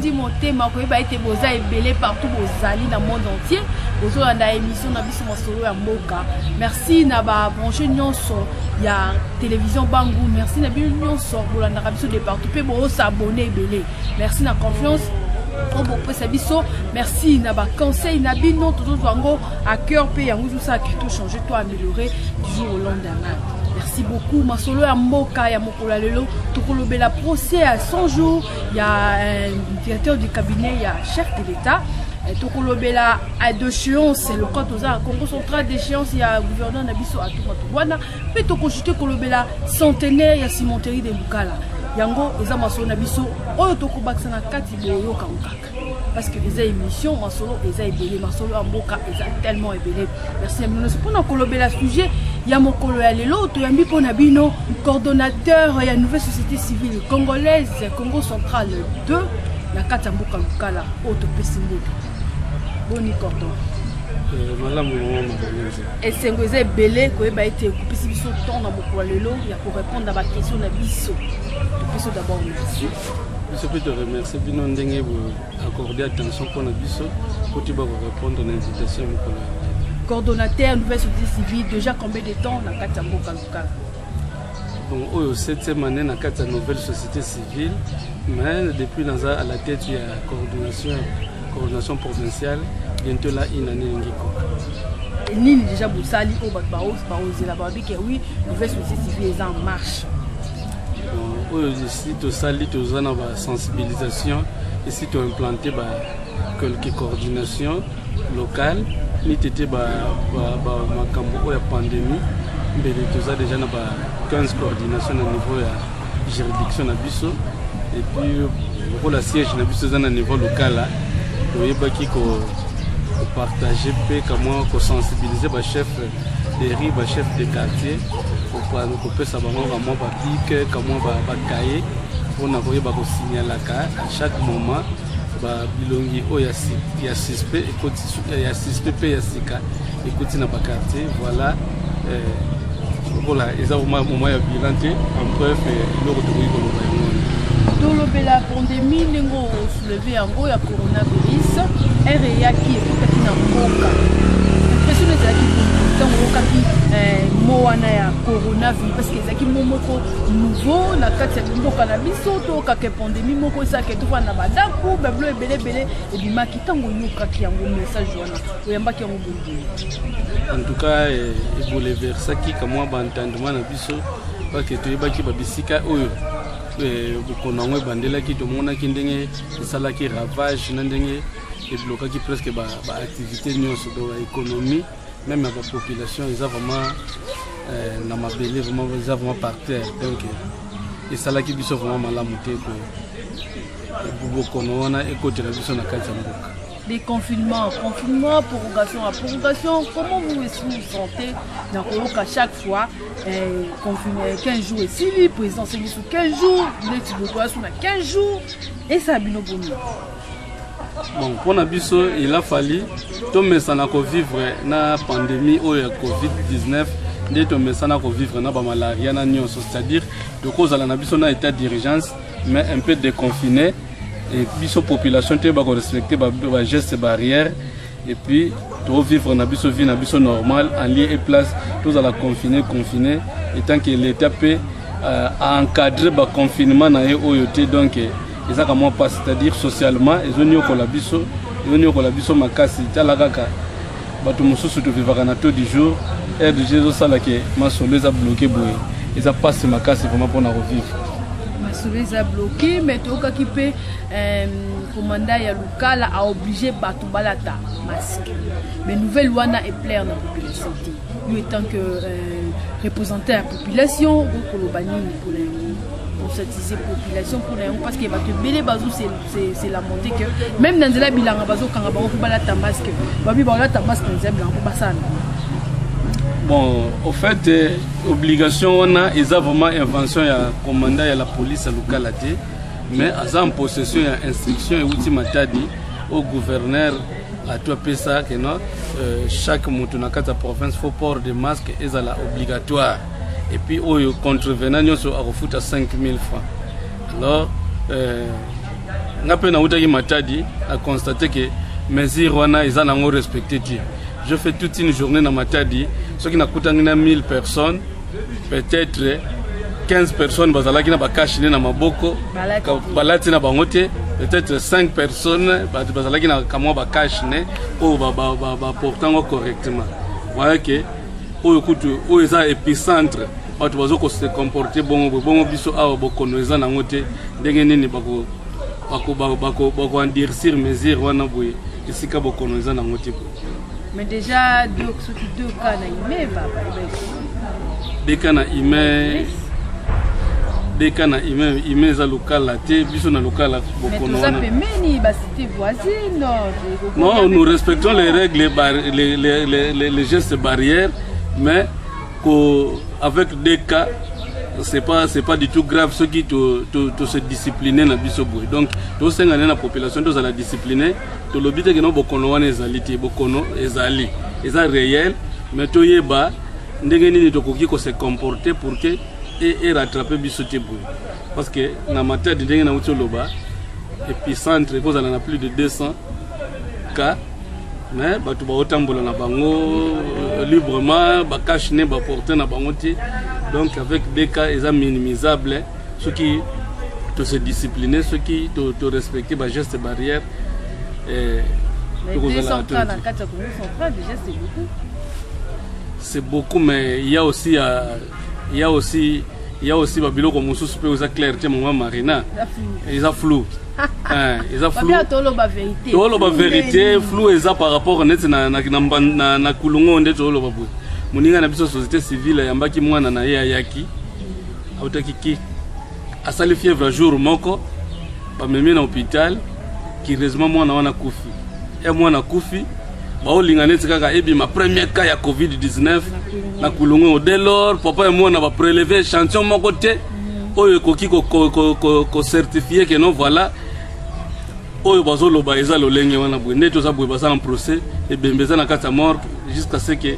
tondi motema koyeba ete boza ebele partout bozali dans le monde entier bozolanda émission na biso masolo ya mboka. Merci na ba branché nyonso ya télévision Bangu, merci na bino nyonso bolanda biso de partout pe bo s'abonner ebele. Merci na confiance merci na ba conseil na bino tout wango à cœur pe yango tout ça qui tout changer toi améliorer du jour au lendemain. Merci beaucoup masolo ya mboka ya mokolo lelo tokolobela procès à 100 jours. Il y a un directeur du cabinet, il y a chef de l'État tokolobela à d'échéance le compte aux Congo central d'échéance, il y a gouverneur na biso atuwana pe tokonsulter kolobela centenaire ya cimenterie de Lukala yango eza masolo na biso oyo tokobakisa na kati boyo kangaka parce que les émissions masolo eza ebele masolo ya mboka eza tellement ebele. Merci amino pour kolobela sujet ya mokolo ya lelo toyambi pona bino coordonnateur ya nouvelle société civile congolaise Congo central 2 na kati mboka Lukala auto pesimboto boni cordon malamu et c'est que c'est belé que ba été coupé si biso temps na mokolo lelo ya pour répondre à ba question na biso. Biso d'abord merci. Je peux te remercier bino ndenge vous accorder attention pour na biso pour te répondre à l'invitation mokolo. Coordonnateur nouvelle société civile déjà combien de temps na kati mboka Lukala? Bon, au 7e année na kati nouvelle société civile mais depuis dans à la tête il y a coordination provinciale. Bientôt là, une année et ni déjà Boussali au Bakbaos, la Babi qui oui, nouvelle société civile est en marche. Ici, tu sali, tu as une sensibilisation, ici, tu as implanté quelques coordinations locales, ni tu étais la pandémie, mais tu as déjà 15 coordinations au niveau de la juridiction à Bisso, et puis pour la siège à Bisso, au niveau local, tu as partager comment sensibiliser les chefs de rue, les chefs de quartier pour que ça vraiment pique comment va cahier pour n'avoir pas signaler à chaque moment bilongi o ya suspect et ya suspect ya sika écoute na quartier voilà voilà ils ont moment ya bilan en bref le retrouver dans la pandémie nengo soulevé yango ya coronavirus REA qui est na mboka impression ezalaki ntango okaki moana ya coronavirus parce que ezalaki moko nouveau na kati ya mboka na biso tokaka pandémie moko esaki tofana na badaku bablo ebele ebimaki ntango yokaki yango message wana oyambaki yango bongo. En tout cas eboleversaki kamwa baentendement na biso parce que toyebaki babisika oyo bukonango ebandelaki tomonaki ndenge esalaki ravage na ndenge eblokaki presque activité nyonso de l'économie même la population ils ont vraiment na mabele vraiment ils ont vraiment par terre donc esalaki biso vraiment malamu te ko bukono wana ekotela biso na kati ya mboka. Des confinements, prorogation à prorogation, comment vous vous sentez dans à chaque fois confiné 15 jours et si le président s'est mis sur 15 jours, le sur 15 jours et ça a bien bon. Bon, pour Nabiso, il a fallu tomber sans vivre la pandémie ou la Covid-19, de tomber sans vivre la malaria, c'est-à-dire de cause de la Nabiso n'a état d'urgence, mais un peu déconfiné. Et puis, la population doit respecter les gestes barrières. Et puis, tout vivre dans la vie normale, en lieu et place, tout à la confiner. Et tant que l'État peut encadrer le confinement, donc, ils ont comment pas, c'est-à-dire socialement, ils ont eu la biso makasi, talagaka, bato mususu to vivre na taux du jour, et de Jésus salake, ma soleil a bloqué boy, ils ont passé makasi vraiment pour na revivre. Les a bloqué, mais tout cas qui peut commandant ya Lukala a obligé bato balata masque. Mais nouvelle loi na est pleine dans la population. Lui étant que représentant la population, pour le banni pour satisfaire la population pour les parce que bato belé bazou c'est la montée que même dans la bilanga bazou quand ba ko balata masque, babi balata masque dans la pour basana. Bon, au fait, obligation, on a vraiment invention, il y a commandant, il y a la police à localité, mais en possession, il y a instruction et outil matadi au gouverneur à tout ça que non, chaque moutonakata province faut port de masque et ça là obligatoire. Et puis, au contrevenant, on a refoutu à 5 000 francs. Alors, ngape na utaki Matadi a constaté que mesures wana ils en ont respecté. Je fais toute une journée dans Matadi, ceux qui n'ont 1000 personnes, peut-être 15 personnes bazala qui n'a pas caché na maboko, balati na bangote, peut-être 5 personnes bazala qui n'a kamo ba caché ou ba portant correctement. Voilà que au écoute au eza épicentre, tu vas se comporter bon biso a bokono eza na ngote ndenge nini bako endurcir mesures wana boye isika bokono eza na ngote. Mais déjà deux cas na ime papa. Des cas na ime za local la te biso na local bokono wana. Mais tout ça pemeni ba cité voisine. Non, nous respectons les règles les gestes barrières, mais avec des cas c'est pas du tout grave ceux qui te se discipliner na biso boy. Donc to senga na population to za la discipliner to lobite que no bokono wana ezali bokono ezali eza réel, mais to yeba ndenge nini to koki ko se comporter pour que et rattraper biso te boy. Parce que na Matadi ndenge na uti loba épicentre cause on a plus de 200 cas, mais batu ba otambola na bango librement ba cache ne ba porter na bango te. Donc avec des cas minimisables, ceux qui te se discipliner, ceux qui te respecter les gestes barrières. Mais 200 cas dans 4 communes centrales, déjà c'est beaucoup. C'est beaucoup, mais il y a aussi Babilo comme on peut aux clarté mon Marina. Ils ont flou. Ils ont flou. Vérité. Vérité, flou ça par rapport à na kulungo nde to lo babu. Muninga na biso société civile yambaki mwana na ye ayaki autaki ki asali fièvre jour moko ba memi na hôpital ki heureusement mwana wana kufi e mwana kufi ba olinga neti kaka ebi ma premier cas ya COVID-19 na kulungu dès lors papa e mwana ba prélever échantillon moko te oyo koki ko certifier que non voilà oyo bazolo ba eza lolenge wana bwe ndeto za bwe basa en procès et bembeza na kata mort jusqu'à ce que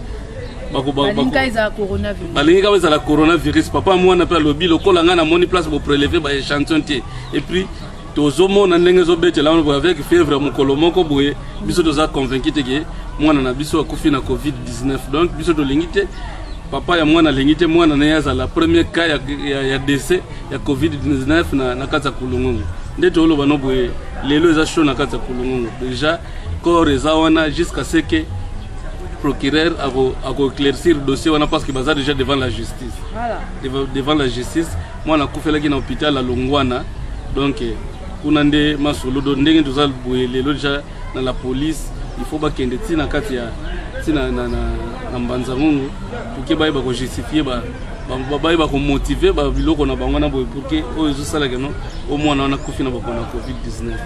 balinga la coronavirus papa moi na pe lobi lokola nga na moni place pour prélever ba échantillon te et puis tozomo na ndenge zo betela avec fièvre mokolo moko boye biso toza convaincu que moi na biso akufi na COVID-19 donc biso to lingite papa ya mwana lingite mwana na yaza la premier cas ya décès ya COVID-19 na kata kulungu ndeto lo bano boye lelo za show na kata kulungu déjà corps eza wana jusqu'à ce que procureur a éclaircir le dossier parce qu'il est déjà devant la justice. Voilà. Devant la justice, moi na kufela ki na hôpital à Longwana. Donc on a des masolo do ndenge tozal boyele déjà dans la police, il faut ba kende tina kati ya tina na mbanza mungu pour que ba ko justifier ba ko motiver ba biloko na bango na boy pour que o zo sala que non au moins on a kufi na ba COVID-19.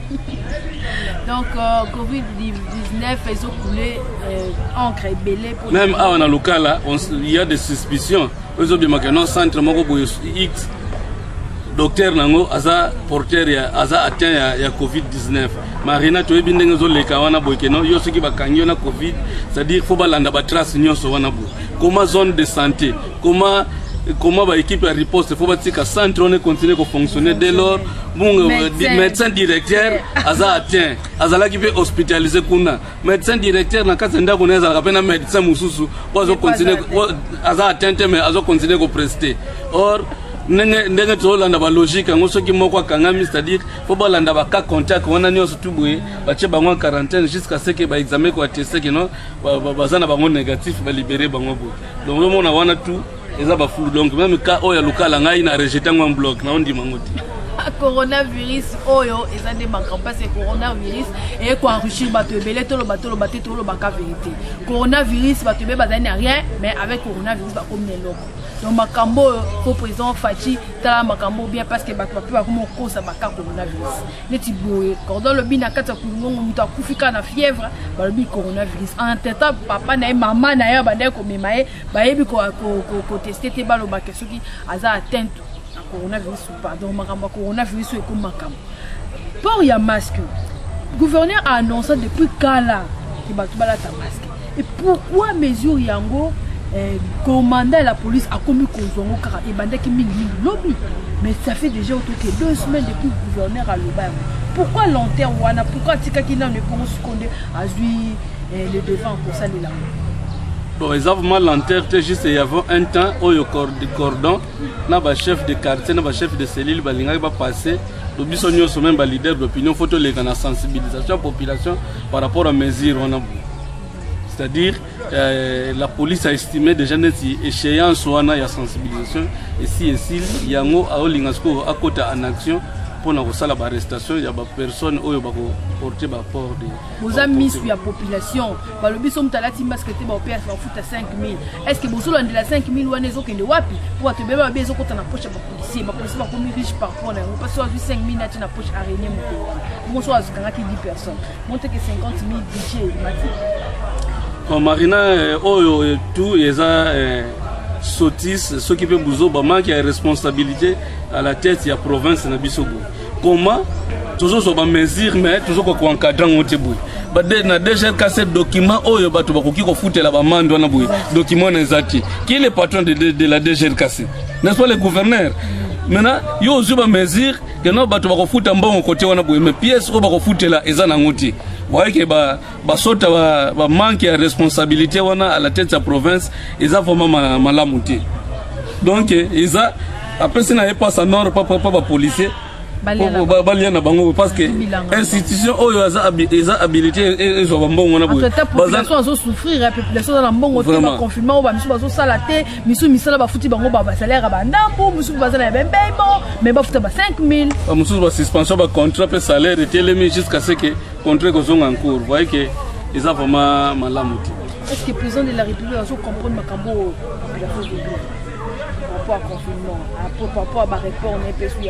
Donc, COVID-19, ils ont coulé encre et belé. Même à un local, il y a des suspicions. Ils ont dit que non, centre X, docteur Nango, Aza porteur, Aza atteint ya COVID-19. Marina, tu es bien dans les Kawana Boykeno, il y a ceux qui va gagner la COVID, c'est-à-dire qu'il faut balanda trace union sur Wanabou. Comment zone de santé, comment va équipe à riposte, il faut que le centre continue à fonctionner dès lors. Bon, médecin directeur, Aza atteint, Azala qui veut hospitaliser Kuna. Médecin directeur, dans le cas où on a un médecin Moussousou, Aza atteint, mais Aza continue à prester. Or, ndenge tolanda ba logique ngo soki moko kangami c'est-à-dire faut balanda ba cas contact wana nyonso tubuye bache bango en quarantaine jusqu'à ce que ba examen ko attester que non bazana bango négatif ba libérer bango bo donc le monde wana tout eza ba flou donc même cas oya lokala ngai na rejeter ngo en bloc na ondi mangoti coronavirus oyo eza de makampa c'est coronavirus et ko enrichir bato ebele tolo baka vérité coronavirus bato be bazani rien mais avec coronavirus ba comme neloko donc makambo ko président Fachi tala makambo bien parce que bato ba comme kosa baka coronavirus neti boye cordon le bina kata kulungu muta kufika na fièvre ba le bi coronavirus en tête papa na maman na ya bande ko memaye ba yebi ko tester te balo ba kesoki aza atteinte coronavirus ou pas donc makamba coronavirus est comme makamba pour ya masque gouverneur a annoncé depuis kala que batubala ta masque et pourquoi mesure yango commandant la police a commis kozongo car et bandaki mingi lobby Mais ça fait déjà autour de 2 semaines depuis que le gouverneur a l'Oba. Pourquoi l'enterre wana? Pourquoi Tikakina ne peut se connaître à lui le devant pour ça les langues? Bon, exactement l'enterre, juste il y avait un temps où le cordon, le chef de quartier, le chef de cellule, il va passer. Le bisogno sont même leader d'opinion, faut les la sensibilisation de la population par rapport à mesures. C'est-à-dire, la police a estimé déjà que l'échéance il y a sensibilisation. Et si il y a à côté en action pour l'arrestation, il y a des personnes qui ont porté le port. Vous avez mis sur la population. Le bisou est là, il y a 5 000. Est-ce que vous avez 5 000 ou est-ce que vous avez pour te bébé besoin de la poche de policier, parce que vous riche par rapport à parce que 5 000 dans la poche araignée. Vous avez 10 personnes. Montrez que 50 000 budget. Marina, tout est sotis, ceux qui peuvent vous obama qui a responsabilité à la tête de la province de Bisogo. Comment toujours sur les mesures, mais toujours qu'on encadre au début. Na déjà cassé document oyo batu bakoki ko futela ba mando na boy document nezati. Qui est le patron de la DGRKC? N'est-ce pas le gouverneur? Maintenant, yo zuba mesure que no batu bako futa mbongo côté wana boy mais pièce ko bako futela ezana ngoti. Voyez que ba sota ba manque de responsabilité wana à la tête de la province, ils ont vraiment malamuté. Donc ils a après ça n'a pas sa norme pas policier. Parce que l'institution ils ont habilité ils ont bon on a la population a souffrir la population dans bon confinement ba misu bazo salaté misu misala ba futi bango ba salaire ba ndambo misu bazana ba bon mais ba futa ba 5000 misu ba suspension ba contrat pe salaire était les jusqu'à ce que contrat ko zonga en cours. Vous voyez que ils ont vraiment malamuté. Est-ce que le président de la République a comprendre makambo par rapport à confinement par rapport à réforme il y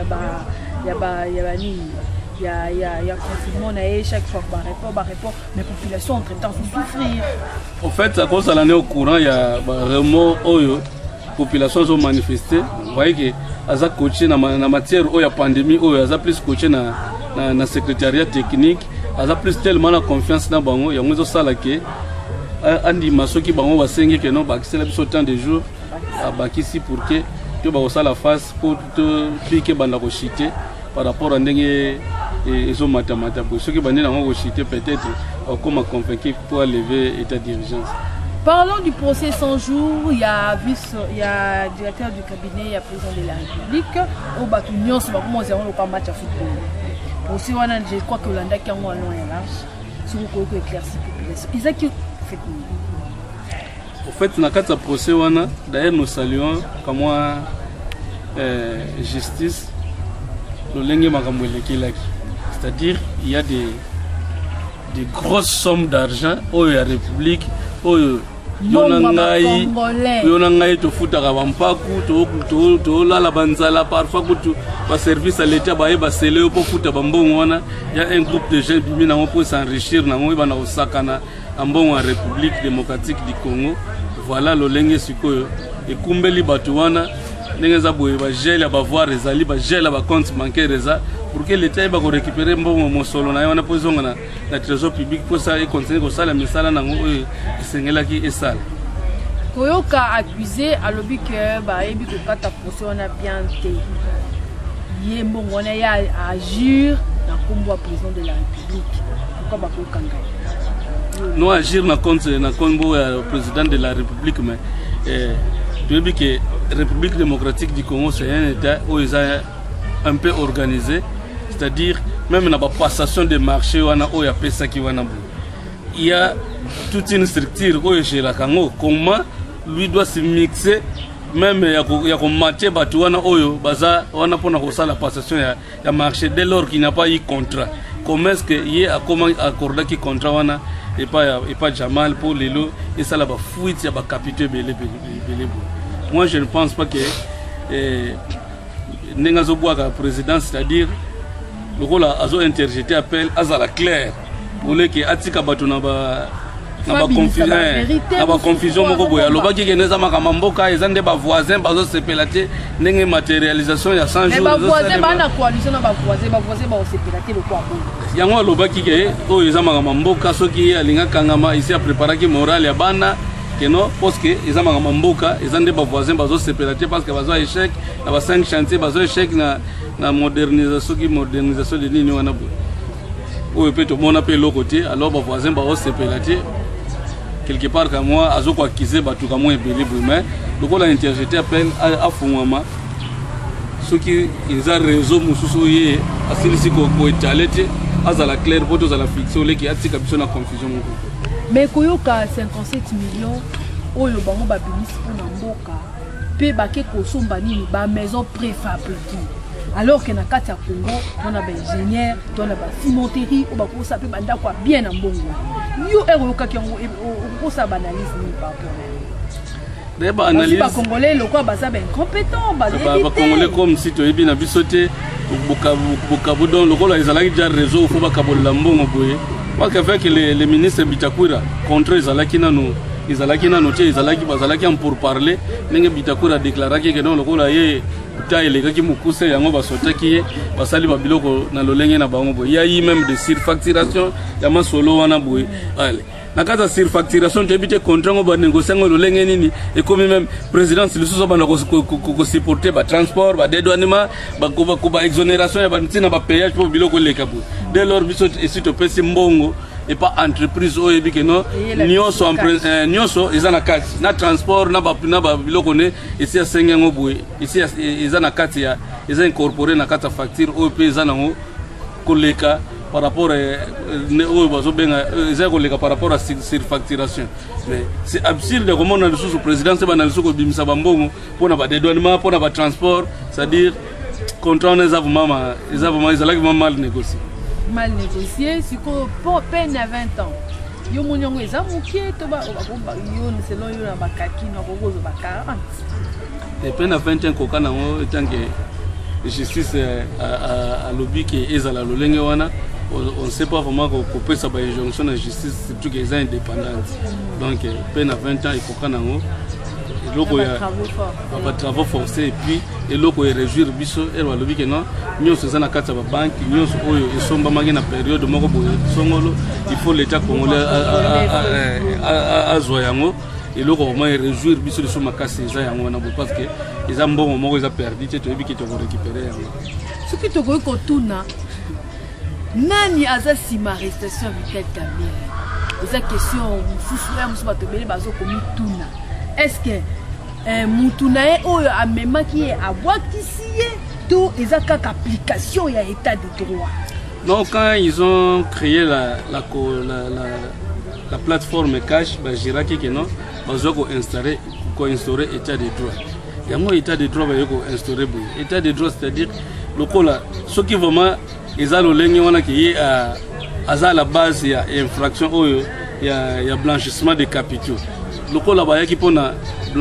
a confinement chaque fois par rapport mais la population entre temps souffrir. En fait à cause de l'année au courant il y a vraiment la population ont manifesté. Vous voyez que aza coaché na matière où il y a pandémie où aza plus coaché na secrétariat technique aza plus tellement la confiance na bango ya mwezo sala ke andi masoki bango basengi que non bakisela biso temps de jours bakisi pour que tu vas la face pour te piquer banda ko chiter par rapport à ndenge ils ont mathématiques ceux qui bandent dans ko chiter peut-être comme convaincu pour lever état d'urgence. Parlons du procès 100 jours, il y a directeur du cabinet, il y a président de la République au Batunion, c'est pas comment on va match à football. Aussi je crois que l'Anda qui a un long et large sur le éclairci population. Ils ont qui fait au fait, dans le procès, d'ailleurs, nous saluons comme justice, c'est-à-dire il y a des grosses sommes d'argent au la République, au Yonangaï, to futaka bampaku, to la banzala, parfois que service à l'État, c'est le pour foutre bambon. Il y a un groupe de jeunes qui pour s'enrichir dans la République démocratique du Congo. Voilà le lengue sikoyo et kumbeli batuwana nengeza boye ba gel ba voir rezali ba gel ba compte bancaire reza pour que l'État va récupérer mbongo mosolo na yona pozonga na trésor public pour ça et continuer ko sala misala nango sengela ki esala koyoka accusé à l'objet que ba ebi ko kata procès on a bien té yé mbongo na ya agir dans combat président de la République pourquoi ba ko kanga. Nous agir dans le président de la République, mais tu veux dire que la République démocratique du Congo, c'est un État où ils sont un peu organisés, c'est-à-dire même dans la passation des marchés, il y a toute une structure où il y a comment lui doit se mixer, même il y a comme matière, la passation des marchés dès lors qu'il n'y a pas eu contrat. Comment est-ce qu'il y a accordé qui contrat et pas Jamal pour les lots et ça là bas fuite il y a bas capitaux belé. Moi je ne pense pas que n'engazo bois ka président c'est-à-dire le rôle azo interjeté appel azala clair pour les que atika batuna ba na ba confusion moko boya loba ki keneza makamba mboka ezande ba voisin bazo sepelater ndenge matérialisation ya 100 jours mais ba voisin ba na coalition na ba voisin ba sepelater le quoi yango aloba ki ke o eza makamba mboka soki alinga kangama ici a préparer ki moral ya bana que non parce que ils ont ma mboka ils ont des voisins bazo séparés parce que bazo échec na ba 5 chantiers bazo échec na modernisation de nini wana bo ou peut tout monde appelle l'autre côté alors ba voisins bazo séparés quelque part comme moi azo ko acquiser ba tout comme moi ebele bo mais donc la interjeté appelle à fondement ceux qui ils ont réseau mususu ye asili ko étalete azala clair pour tous à la fiction les qui a tika biso na confusion mon mais koyoka 57 millions oyo bango ba bimisi pona mboka pe bake kosomba nini ba maison préfabriquée alors que na kati ya Congo on a ba ingénieur on a ba cimenterie o ba ko sa pe banda kwa bien na mbongo yo eroyoka ki yango ko sa banalise ni par rapport des ba analyse ba congolais le quoi ba sa ben compétent ba congolais comme si to ebi na bisote bukabu don le rôle ezalaki déjà réseau faut ba kabola mbongo boye parce que fait que les ministres Bitakoura contre ezalaki nanu tie ezalaki bazalaki en pour parler ndenge Bitakoura déclaraki que non le rôle ye ta elekaki mukuse yango basotaki basali ba biloko na lolenge na bango boye ya yi même de surfacturation ya masolo wana boye allez na kata surfacturation tu habite contrat ngo ba négocier ngo lolenge nini et comme même présidence le sous ba ko supporter ba transport ba dédouanement ba exonération ya ba ntina ba payage pour biloko leka boye dès lors biso et si to pesi mbongo et pas entreprise o ebi que non nyonso eza na kati na transport na ba biloko ne ici a senga ngo boye ici eza na kati ya eza incorporé na kata facture o pe eza na ngo koleka par rapport par rapport à surfacturation. Mais c'est absurde comment on a le sous président c'est banal sous bimisa bambongo pour na ba dédouanement pour na ba transport c'est-à-dire contrat on ils ont mal négocié. Mal négocié, c'est pour peine à 20 ans. Yo monyongo eza mukie to ba yo selon yo na bakaki na kokozo ba 40. Et peine à 20 ans kokana ngo tanke justice à lobby qui est à la lolenge wana on ne sait pas vraiment qu'on peut ça par injonction de justice surtout qu'ils sont indépendants. Donc peine à 20 ans il faut qu'on ngo loko ya ba travaux forcés et puis et loko ya réduire biso et le lobby que non nyonso za na kata ba banque nyonso oyo esomba mangi na période moko boye songolo il faut l'état congolais a zoyango et loko vraiment réduire biso sur makasi za yango na parce que ils ont bon moko ils ont perdu tu ebi ki to récupérer yango ce qui to ko tuna nani aza sima arrestation Vital Kamerhe eza question mususu ya mususu bato bele bazo komi tuna est-ce que Moutunae oyo amemaki abwakisi ye to ezaka application ya état de droit. Donc quand ils ont créé la plateforme Cash ba jiraki que non bazo ko instaurer état de droit. Yango état de droit ba ko instaurer boy. État de droit c'est-à-dire lokola ce qui vraiment eza lolenge wana ki à la base ya infraction oyo ya blanchissement de capitaux. Lokola bayaki pona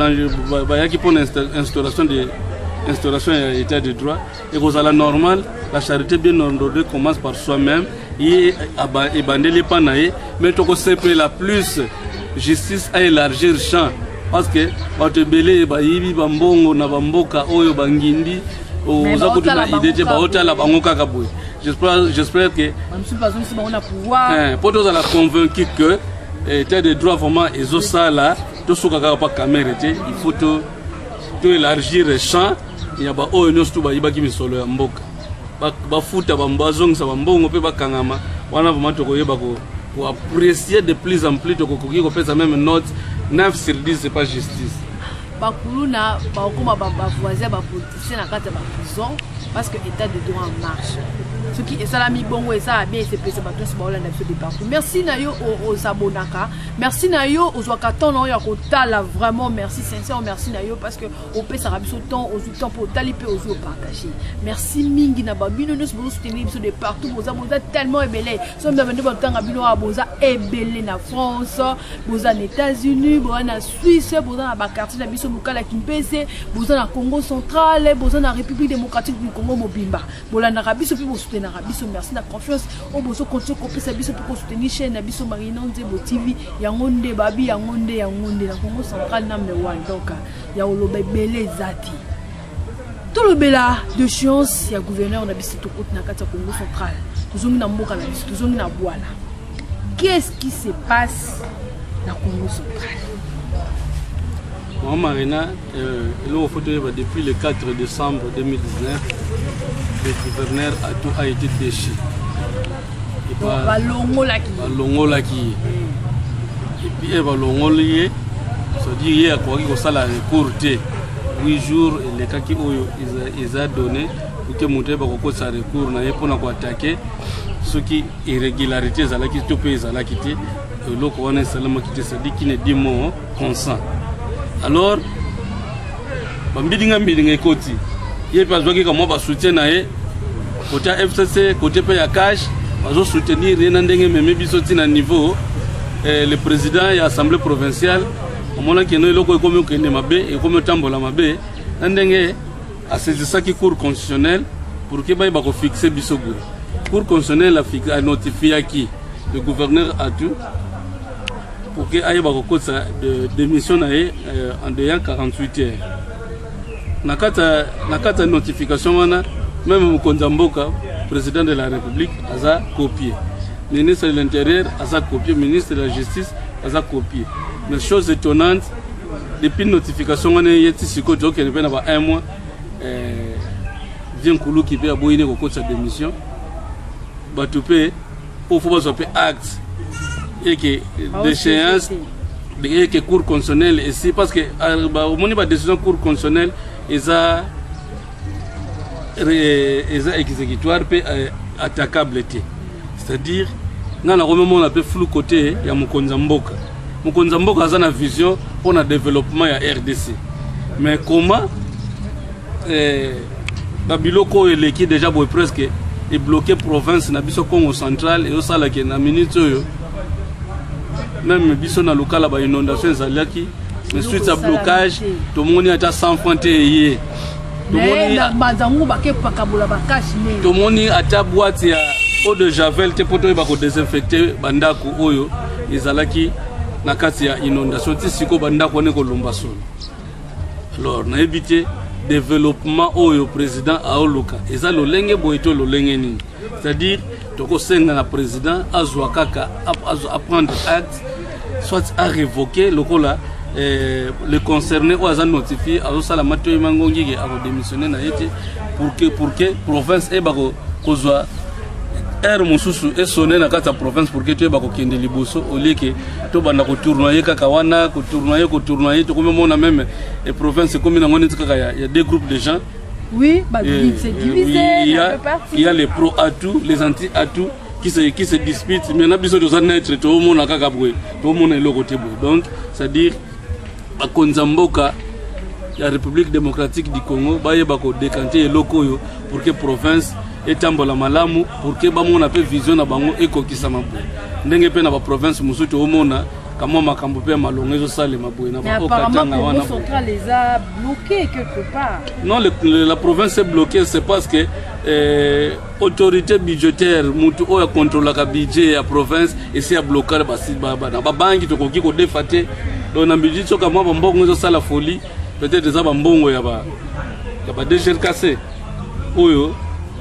instauration de l'état de droit et aux la normale la charité bien ordonnée commence par soi-même et bandeli panaye mais toko sepe la plus justice à élargir champ parce que bato belé bayibi bambongo na bamboka oyo bangindi oza kutuna idée ba otala bango kaka boy j'espère que pour tous la convaincu que état de droit vraiment ezosa là tout ce que pas caméra il faut tout élargir le champ il y a ba oyo nyonso to bayiba ki misolo ya mboka ba futa bambazong sa bambongo pe bakangama wana vraiment to koyeba ko apprécier de plus en plus to kokoki ko pesa même note 9 sur 10 c'est pas justice bakuluna ba okoma ba voisin ba politicien na kata ba prison parce que état de droit en marche ce qui est salami bongo et ça bien c'est passé bato se baola na biso de partout merci na yo aux abonnaka merci na yo aux wakatan na yo kotala vraiment merci sincèrement merci na yo parce que au pesa rabiso temps aux temps pour taliper aux partager merci mingi na babino nous vous soutenir biso de partout boza tellement ébélé sommes venus ba tanga bino boza ébélé na France boza na États-Unis boza na Suisse boza na ba quartier na biso mukala Kimpese boza na Congo central boza na République démocratique du Congo mobimba bolanda rabiso puis soutenir rabiso merci na confiance au bozo continuer kopesa biso pour soutenir chaîne na biso Marina Nzebo TV yangonde babi yangonde na Congo central number 1 donc ya oloba belé zati tout le bela de chance ya gouverneur na biso tout na kati ya Congo central tuzongi na mboka na biso tuzongi na bwala qu'est-ce qui se passe na Congo central Moi, Marina, depuis le 4 décembre 2019, le gouverneur a été déchu. Balongolaki. Et puis, il va l'ongolier, c'est-à-dire qu'il y a quoi qui a la recours 8 jours, les cas qui ils ont donné pour que monter beaucoup sa recours pour attaquer ce qui irrégularité zalaki to pe zalaki te loko wana salama kité c'est-à-dire qui ne dit mot consent. Alors mbidinga ekoti ye pas zoki comme ba soutien na ye côté FCC côté pe ya cash bazo soutenir na ndenge meme biso tina niveau le président de l'Assemblée provinciale, on a dit que nous avons fait un cours constitutionnel pour que nous fixer le cours constitutionnel a notifié qui le gouverneur a tout pour que ait démission en dehors 48 heures. Dans la notification, même Konzamboka, président de la République, a copié. Le ministre de l'Intérieur a copié, le ministre de la Justice a copié. Mais chose étonnante, depuis la notification, on a eu un mois, vient Koulou qui peut aboyer sa démission. Il faut faire acte et que l'échéance, et que cours constitutionnel ici, parce que au moment de la décision cours constitutionnel, ils ont exécutoire peut attaquable. C'est-à-dire, nous avons un peu flou côté de Mokonzamboka. Mokonzamboka a une vision pour le développement de la RDC. Mais comment Babiloko est déjà presque bloqué la province de Congo central et au Salak na minute même biso na local ba inondation zalaki mais suite à blocage tout le monde a 100 francs hier. Tout le monde a boîte ya eau de javel te poto ba ko désinfecter bandako oyo ezalaki na kati ya inondation ti siko bandako ne ko lomba solo. Alors na éviter développement oyo président aoluka eza lolenge boito lolenge ni, c'est-à-dire toko senga na président azwa kaka à prendre acte soit à révoquer lokola le concerné ou à notifier à osala matoyi mangongi ke a démissionner na yete pour que province e ba ko kozwa air mususu et sonné na kata province pour que tu ba ko kende liboso au lieu que to banda ko tournoyer kaka wana ko tournoyer to comme on a même et province comme na ngoni kaka il y a deux groupes de gens. Oui, bah c'est divisé. Il y a les pro atout, les anti atout qui se disputent, mais on a besoin de ça naître tout le monde a kaka boy, tout le monde est le côté boy. Donc c'est-à-dire à Konzamboka, la République démocratique du Congo ba yeba ko décanter lokoyo pour que province etambola malamu pour que ba mona pe vision na bango ekokisama boy ndenge pe na ba province musutu omona kama makambo pe malongezo sale maboy na ba okatanga wana central les a bloqués quelque part. Non, la province est bloquée, c'est parce que autorité budgétaire mutu oya contrôle la budget ya province et c'est à bloquer na ba banki to koki ko défater donc na budget so kama ba mbongo zo sala folie peut-être ça ba mbongo ya ba DG cassé oyo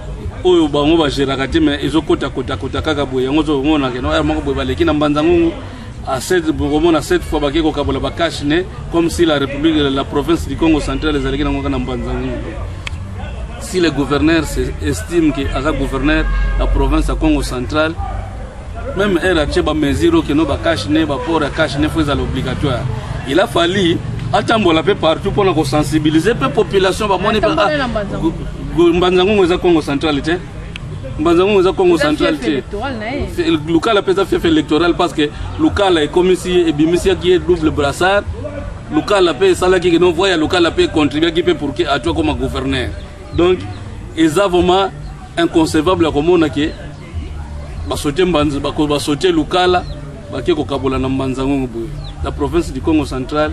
bango ba géraka te mais ezokota kaka boye yango zo mona ke no ya moko boye baleki na mbanza ngungu à cette fois ba keko kabola ba cash ne comme si la République la province du Congo central les aleki na mbanza ngungu. Si le gouverneur estime que à gouverneur la province du Congo central même elle a tcheba mesure que no ba cash ne ba port cash ne faut obligatoire, il a fallu atambola pe partout pour la sensibiliser pe population ba moni ba Mbanzango za Congo central te Mbanzango za Congo central te local a pesa fief électoral parce que local est comme si et bimisia qui est double brassard local a pe sala qui non voya local a pe contribuer qui peut pour que à toi comme gouverneur. Donc ils ont vraiment inconcevable comme on a que ba sauter Mbanza ba sauter local ba ke ko kabola na Mbanzango la province du Congo central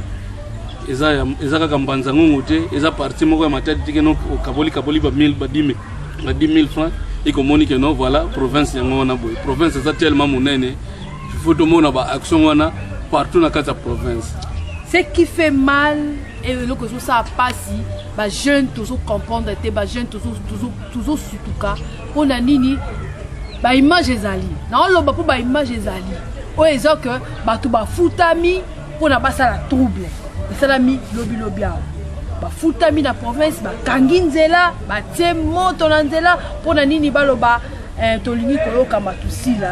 ezaka kambanza ngungu te eza parti moko ya matadi tike no kaboli ba 10 000 francs et communique no voilà province yango wana boy province eza tellement monene il faut tomona ba action wana partout na kata province. Ce qui fait mal et le que ça passe ba jeune toujours comprendre te ba jeune toujours surtout ka on a nini ba image ezali na on loba pour ba image ezali o ezo que ba tout ba futami pour na ba ça la trouble. esalami lobi awa bafutami na province bakangi nzela batie moto na nzela mpona nini baloba tolingi koyoka matusila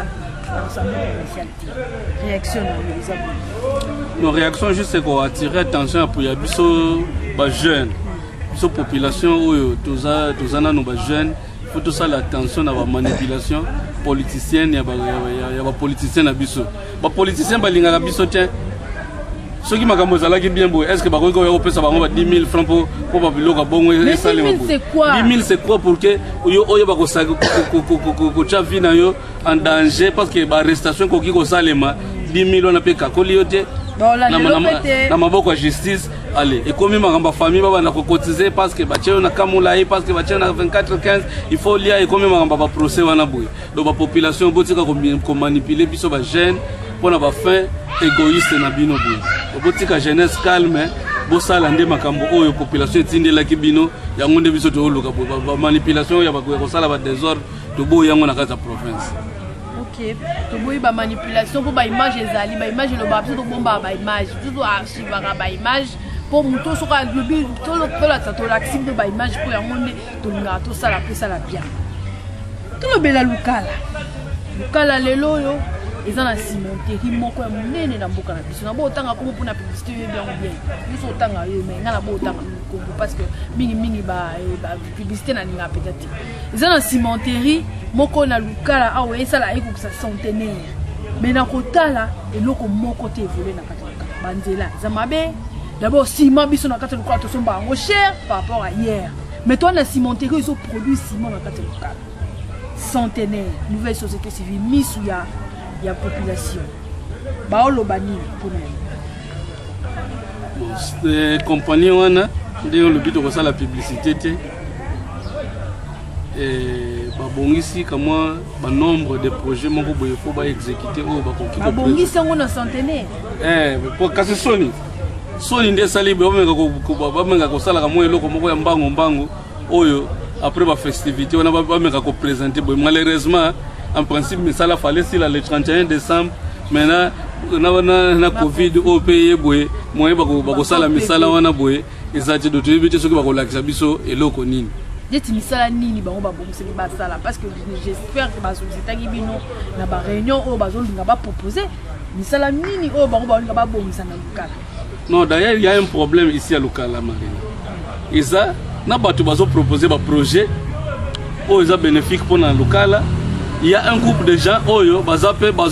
réaction nos réactions juste qu'on attirer attention pour y biso ba jeune biso population oyo tozana no ba jeune faut tout ça l'attention na ba manipulation politicienne ya ba politicien na biso ba politicien balingaka biso tiens ceux qui makambo zalaki bien boy est-ce que ba ko yo pesa bango ba 10 000 francs pour ba biloko bongo et ça les 10 000 c'est quoi 10 000 c'est quoi pour que oyo ba ko sa ko chavi na yo en danger parce que ba arrestation ko ki ko salema 10 000 on a pe kakoli yote na maboko ya justice allez et comme ma famille ba na ko cotiser parce que ba tcheo na kamula parce que ba tcheo na 24-15 il faut lier et comme ma ba procès wana boy donc ba population botika ko manipuler biso ba jeune pour na ba fin égoïste na bino boy botika jeunesse calme bosala nde makambo oyo population etindela ki bino yango nde biso to luka ba manipulation ya ba ko sala ba désordre to boy yango na kata province. Ok, to boy ba manipulation pour ba image ezali ba image lo ba biso to bomba ba image tout archive ba image pour muto soka lobi to la to l'active ba image pour yango nde to nga to sala bien to lo bela lukala lelo yo ils ont la cimenterie moko ya munene na mboka na biso na bo tanga ko mpona publicité bien biso tanga yo mais ngala bo tanga ko parce que mingi ba publicité na ninga peut-être ils ont la cimenterie moko na lukala awo esala eko sa centenaire mais na kotala eloko moko te évoluer na katolika banzela zamabe d'abord ciment biso na katolika to somba ngo cher par rapport à hier mais toi na cimenterie ils ont produit ciment na katolika centenaire nouvelle société civile misu ya population baolo bani pour nous compagnie wana ndio le but de ça la publicité et babongisi kama ba nombre de projets moko boye faut ba exécuter ou ba konki babongisi ngo na centenaire pour kasi soni nde sali bamenga ko sala kama eloko moko ya mbango oyo après ba festivité on a bamenga ko présenter boye malheureusement en principe mais ça la fallait si le 31 décembre maintenant na covid au pays boye moye bako sala misala wana boye ezati do tebite soki bako lakisa biso eloko nini deti misala nini bango babongisi basala parce que j'espère que bazolita kibino na ba réunion o bazolinga ba proposer misala nini o bango balinga ba bongisa na lukala. Non, d'ailleurs il y a un problème ici à lukala marina isa na batu bazo proposer ba projet o eza bénéfique pour na lukala. Il y a un groupe de gens oyo bazo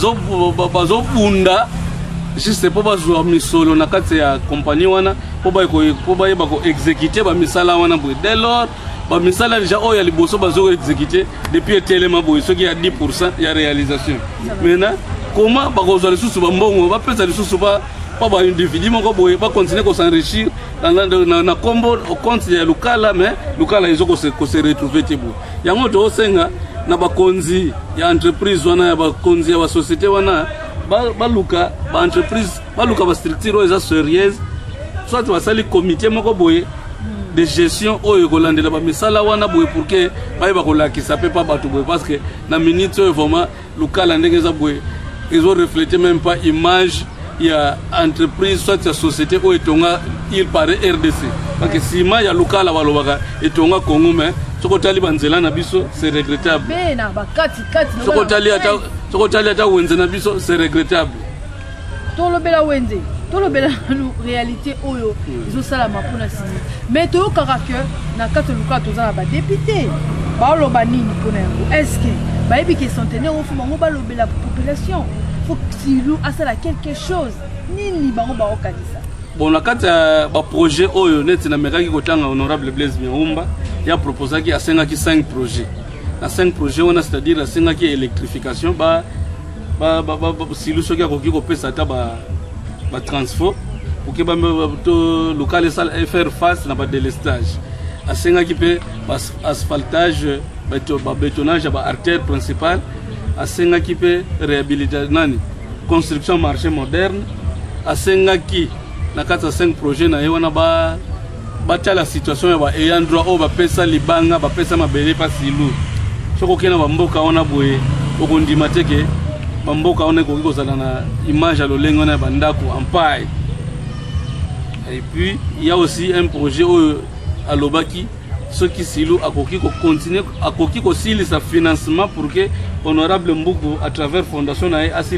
bunda juste pour bazo misolo na kati ya compagnie wana pour ba ko exécuter ba misala wana boy dès lors ba misala déjà oyo liboso bazo exécuter depuis tellement boy ce qui a 10% il y a réalisation maintenant comment ba ko zo les sous ba mbongo ba pesa les sous ba ba individu moko boy ba continuer ko s'enrichir na combo au compte ya lukala mais lukala ils ont ko se retrouver tibu yango to senga na bakonzi ya entreprise wana ya bakonzi ya ba société wana baluka ba entreprise baluka ba structure eza sérieuse soit basali comité moko boye de gestion oyo kolandela ba misala wana boye pour que ba ko lakisa pe pa batu boye parce que na minute vraiment lukala ndenge za boye ils ont reflété même pas image ya entreprise soit ya société oyo tonga il paraît RDC parce que sima ya lukala balobaka etonga Congo mais soko tali banzela na biso c'est regrettable bena bakati soko tali ata wenze na biso c'est regrettable tolobela wenze tolobela réalité oyo izo sala mapona sini mais to kaka na katoluka tozala ba député baoloba nini pona yango est-ce que bayebi que centenaire ofu bango balobela population faut que silu asala quelque chose nini bango baokanisa. Bon, la carte ba projet oyo net na mekaki kotanga honorable Blaise Miumba ya proposé qui a 5 projets. Na 5 projets on a c'est-à-dire la 5 qui électrification ba silu soki akoki ko pesa ta ba transfo pour que ba to local sal faire face na ba délestage. A 5 qui peut asphaltage ba bétonnage ba artère principale. A 5 qui peut réhabilitation nani construction marché moderne. A 5 qui na 5 projets na wana ba la situation ya ba ayant droit o ba pesa libanga ba pesa mabele pa silu soko kena ba mboka wana boye okondima teke ba mboka wana ko zala na image ya lolengo na bandako ampai Et puis il y a aussi un projet à Lobaki, ceux qui Silou a continuer à aussi sa financement pour que honorable Mboukou à travers fondation na asil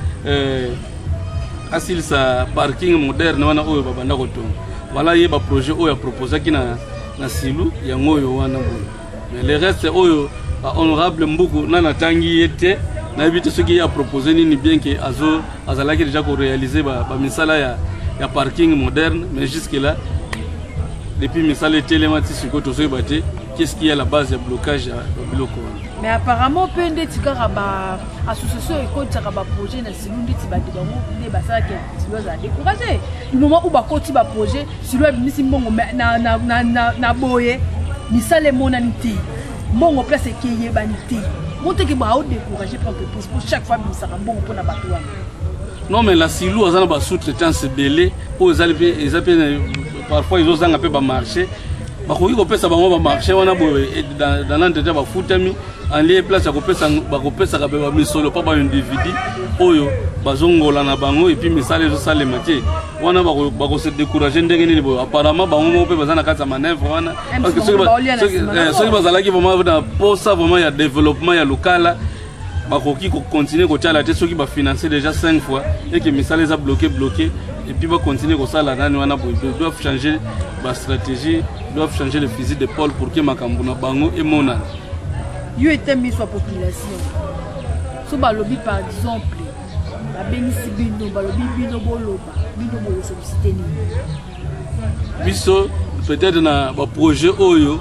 sa parking moderne wana oyo babanda kotonga. Voilà il y a projet oyo a proposé qui na Silou yango yo wana mais le reste oyo honorable Mboukou na tangi était na éviter ce qui a proposé ni bien que azalaki déjà ko réaliser ba misala ya parking moderne mais jusque là depuis misala télématique sur côté bâti qu'est-ce qui est la base de blocage à bloco. Mais apparemment peu ndetsikara ba association ekotaka ba projet na Silou ndeti ba debango ne basala ke Silou za décourager du moment où ba koti ba projet Silou abimisi mbongo na boye misale monanité mbongo place ekeye banité monte ke ba o décourager pour chaque fois misaka mbongo pour na bato wana. Non mais la Silou azana ba sous-traitance belé aux parfois ils osent un peu ba marché ba ko pesa bango ba marché wana boye dans l'entretien ba futami en lieu place ya ko pesa ka ba misolo pa ba individu oyo bazongola na bango et puis misale zo sale matié wana ba ko se décourager ndenge nini boye apparemment bango mo pe bazana kata manœuvre wana parce que ceux bazalaki vraiment na posa vraiment ya développement ya local ba ko continuer ko tala te ceux qui ba financer déjà 5 fois et que misale les a bloqué et puis va continuer comme ça là doivent changer la stratégie, doivent changer le fusil d'épaule pour que Makambuna Bango et Mona. Il était mis sur la population. So balobi par exemple, la bénissi bino balobi bino boloba, bino bolo solliciter ni. Biso peut-être na ba projet oyo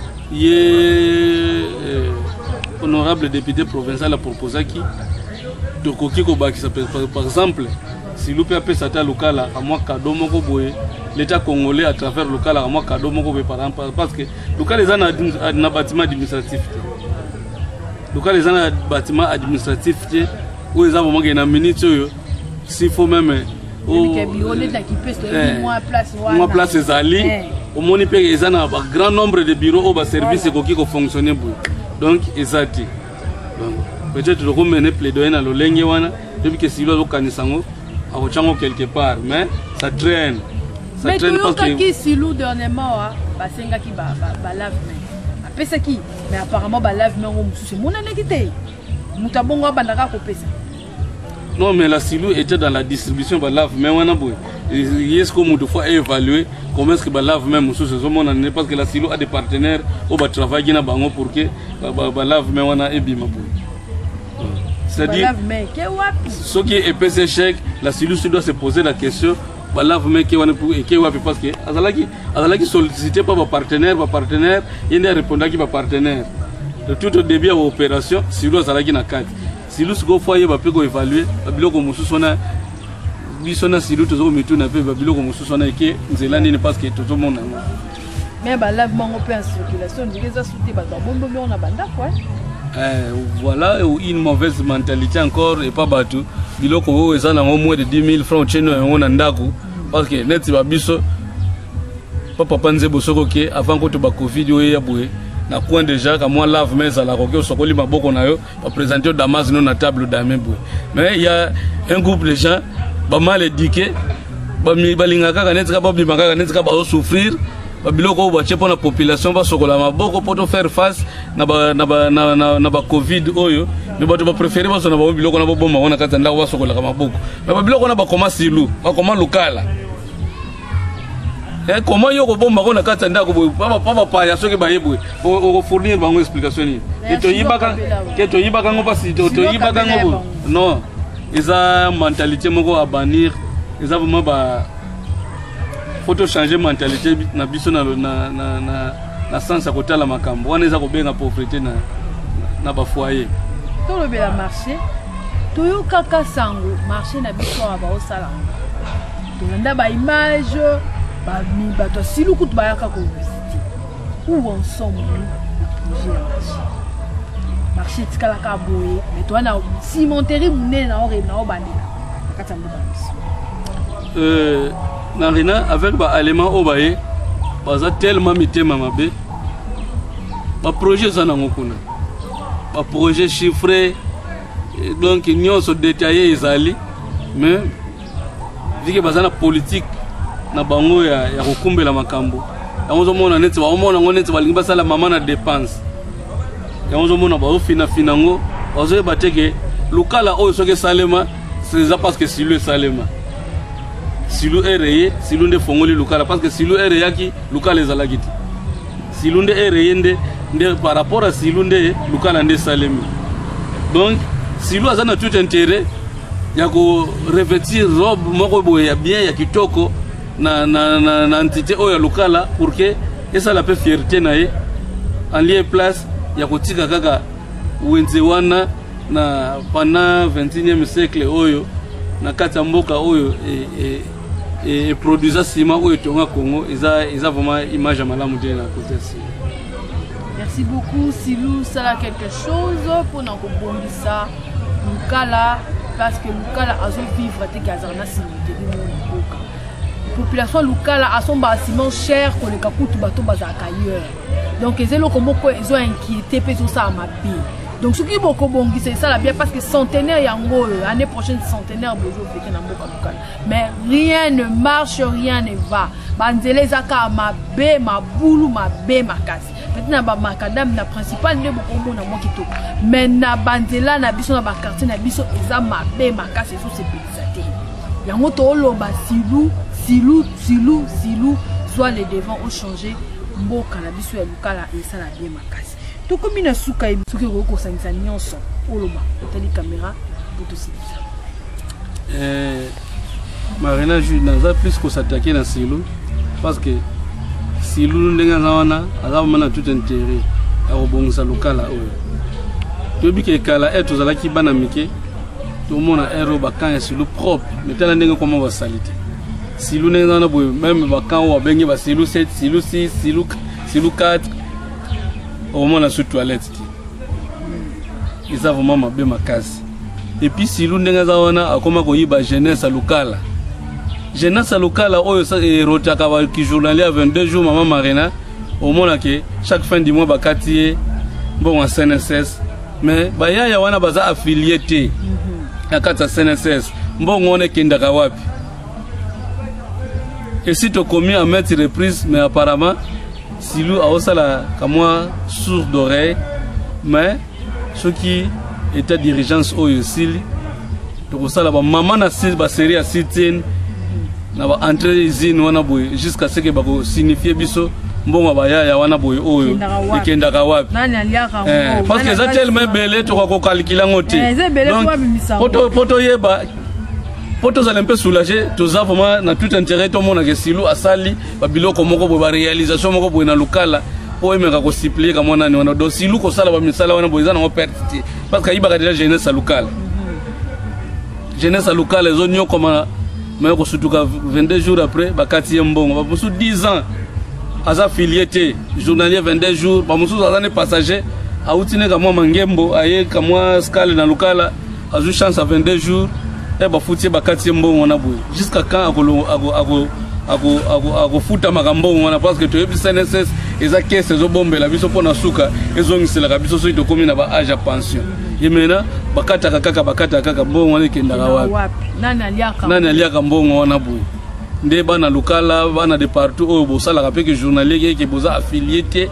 yé honorable député provincial a proposé qui de koki ko ba qui s'appelle par exemple si l'OPA peut s'attaquer local à moi cadeau moko boye l'état congolais à travers local à moi cadeau moko boye par exemple parce que local les ana na bâtiment administratif local les ana bâtiment administratif où ils ont vraiment une minute s'il faut même au moi place les alliés au moins ils ont un grand nombre de bureaux au service qui fonctionner donc exact donc peut-être le mener plaidoyer dans le lenge wana depuis que si l'on kanisango a quelque part mais ça traîne mais parce que Silou dernièrement basenga ki ba lave main apesa ki mais apparemment ba lave main ngo mususu mona nekité mutabongo bandaka ko pesa. Non mais la Silou était dans la distribution ba lave main wana boy est-ce que mutu faut évaluer comment est-ce que ba lave main mususu zo mona ne parce que la Silou a des partenaires au ba travailler na bango pour que ba lave main wana ebima boy. C'est-à-dire, ce qui est PC chèque, la Silou doit se poser la question, parce que Azalaki sollicité par partenaire, il a répondu à partenaire. De tout au début de l'opération, Silou Azalaki na carte. Silou se foyer va peut évaluer, Babiloko Moussona, Bissona Silou, tout le monde n'a pas Babiloko Moussona et que Zélani ne passe que tout le monde. Mais lavement en circulation, les a sauté, on a banda quoi. Voilà une mauvaise mentalité encore et pas battu. Biloko ils ont au moins de 10 000 francs chez nous on andako parce que net ba biso papa panze bosoko ke avant que to ba covid yo ya boye na point déjà ka moi lave mais à la roque sokoli maboko na yo ba présenter Damas non na table d'amé boye mais il y a un groupe de gens ba mal éduqués ba mi balingaka ka net ka ba bimaka ka net ka ba souffrir babiloko bache pour la population ba sokola maboko pour faire face na ba covid oyo mais bato ba préférer ba sona ba biloko na bomba wana kata ndako ba sokola maboko mais babiloko na ba koma Silou ba koma local et comment yo ko bomba wana kata ndako papa pa ya soki ba yebwe o fournir bango explication ni keto yibaka ngo pasi to yibaka ngo non isa mentalité moko à bannir isa vraiment ba faut changer mentalité na biso na sens à côté la makambo on eza ko benga pauvreté na ba foyer to le bela marché to yo kaka sango marché na biso ba o sala to nda ba image ba mi ba to Silou kutu ba yaka ko visiter où ensemble le projet marché tikala ka boye mais to na cimenterie munene na o bandela katamba biso Narina avec ba élément au baye baza tellement mitema mabe ba projet za na ngokuna ba projet chiffré donc nyonso détaillé ezali mais vu que baza na politique na bango ya kokumbela makambo yango mona neti ba mona ngoneti balingi basala mama na dépense yango mona ba ofina finango ozo bateke lukala oyo soke salema c'est ça parce que Silou salema Silou ereye Silou nde fongoli lukala parce que Silou ereyaki lukala ezalakiti Silou nde ereye nde par rapport à Silou nde lukala nde salemi donc Silou azana tout intérêt ya ko revêtir robe moko boye ya bien ya kitoko na entité oyo lukala pour que esa la pe fierté na ye en lieu place ya kotika kaka wenze wana na pendant 21e siècle oyo na kata mboka oyo et produisa sima oyo tonga Congo eza vraiment image à malamu de na côté ci. Merci beaucoup Silou, ça a quelque chose pour na kobongisa lukala parce que lukala azo vivre te kazarna simité de mboka. Population lukala a son bâtiment cher ko le kakutu bato bazaka ailleurs. Donc ezelo komoko ezo inquiété pe tout ça ma vie. Donc ce qui est beaucoup bon, c'est ça la bien parce que centenaire yango l'année prochaine centenaire bojo fêter na mboka lukala. Mais rien ne marche, rien ne va. Banzele zaka mabe, mabulu, mabe, makasi. Maintenant ba makadam na principal ne beaucoup na mokito. Mais na banzela na biso na ba quartier na biso eza mabe, makasi so c'est pédisate. Yango to loba Silou soit les devants ont changé mboka na biso ya lukala et ça la bien makasi. Tout comme une souka et souka roko sangisa nyonso oloba tali caméra pour tout ça. Marina Junaza plus qu'on s'attaquer dans Silou parce que Silou ndenga zawana azama tout intérêt à rebongisa lukala oyo. To bi ke kala eto zalaki bana mike to mona ero bakan ya Silou propre mais tala ndenga comment va saliter. Silou ndenga na boy même bakan wa bengi ba Silou 7 Silou 6 Silou 4 au moins sur toilette ils savent vraiment ma bien ma case et puis Silou ndenga zawana akoma ko yiba jeunesse locale oyo sa rotaka ba ki journalier à 22 jours maman Marina au moins que chaque fin du mois bakati bon en CNSS mais ba ya wana baza affilié te na kata CNSS bon on est kindaka wapi et si tu commis à mettre reprise mais apparemment Silou a aussi la comme sourd d'oreille, mais ce qui était dirigeance aussi, donc ça la maman na série à sitine, na ba entrer usine wana boy jusqu'à ce que ba ko signifier biso mbongo ba ya wana boy oyo ikendaka wapi parce que ça tellement belé to ko calculer ngote donc poto yeba pour tous un peu soulagé, tous vraiment na tout intérêt tout le monde que Silou a sali babiloko moko bo ba réalisation moko bo na lokala po emeka ko supplier comme on a on do Silou ko sala ba misala wana boza na perte parce que iba déjà jeunesse locale les oignons comme mais ko sutuka 22 jours après ba 4e mbongo ba musu 10 ans asa filiété journalier 22 jours ba musu azane passager a utine comme mangembo aye comme scale na lokala azu chance à 22 jours et ba fouti ba 4e mbongo na boy jusqu'à quand ako futa makambo wana parce que to yebi CNSS eza caisse zo bombela biso pona suka ezo ngisela ka biso so ito komi na ba âge à pension yemena bakata kaka mbongo wana kendaka wapi nani aliaka mbongo wana boy nde bana lokala bana de partout oyo bosala ka pe que journalier ke boza affilié te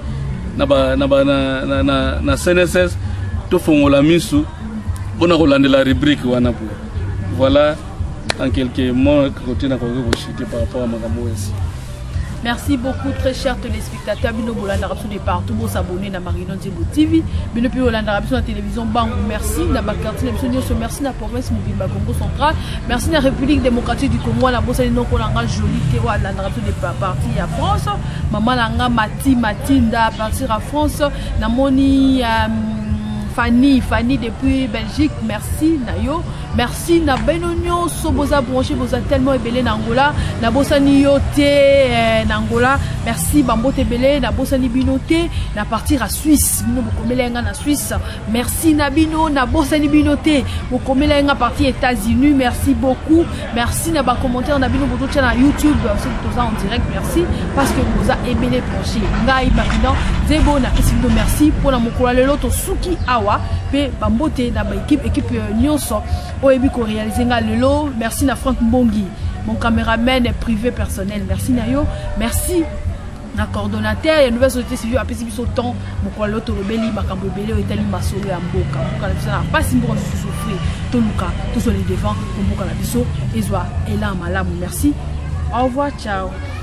na CNSS to fongola misu pona ko landela rubrique wana boy. Voilà en quelques mots côté na par rapport à Magambo ici. Merci beaucoup très chers téléspectateurs. Bino Bolanda Rapso de partout pour s'abonner à Marinon Djebo TV. Bino Pi Bolanda Rapso la télévision Bangou. Merci na Bakarti merci na province Mobimba Congo central. Merci na République démocratique du Congo la bossa non kolanga joli te wa la Rapso de parti à France. Maman langa Matinda partir à France. Na moni Fanny depuis Belgique, merci Nayo, merci na Benonio, Soboza branché, boza tellement ébélé n'Angola, na Bosani yote n'Angola, merci Bambo Tebele, na Bosani Binote, na partir à Suisse, Bino Bokomelenga na Suisse, merci Nabino, na Bosani Binote, Bokomelenga parti États-Unis, merci beaucoup, merci na ba commentaire Nabino Bodocha na YouTube, c'est tout ça en direct, merci parce que vous avez ébélé branché, Ngai Marinon, Zebo na Kesido, merci pour la Mokola le loto Suki Awa. Pe bambote na ba équipe nyonso oyebi ko réaliser nga lelo merci na Franck Mbongi mon caméraman privé personnel. Merci Nayo. Merci. Na coordonnateur ya nouvelle société civile apesi biso temps moko loto rebeli makambo belé etali masolo ya mboka mboka la biso na pasi mboka souffrir to luka to sur les devant mboka la biso ezwa elan malamu. Merci, au revoir, ciao.